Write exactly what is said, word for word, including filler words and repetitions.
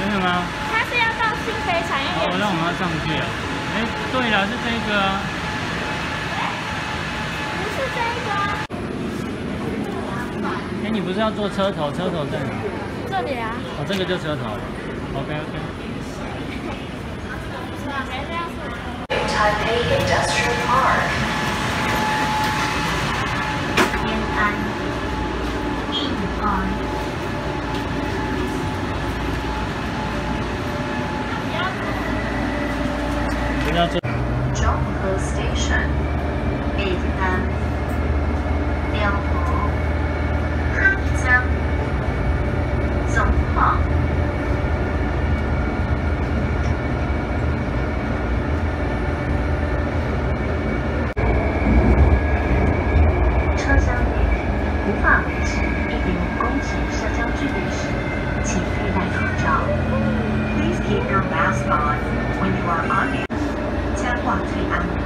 的吗？ 它是要到新北产业园。 哦，那我们要上去啊。哎，对了，是这个啊。 不是这个啊。 哎，你不是要坐车头？车头在哪？ 这里啊。 哦，这个就车头。OK OK。 还是要坐车。 Taipei Industrial Park. 延安、义安。 不要坐。 中和 Station. 北南、辽河、汉江、总化。 车厢内无法维持一点五公尺社交距离时，请佩戴口罩。Please keep your mask on when you are on air. 将挂最安。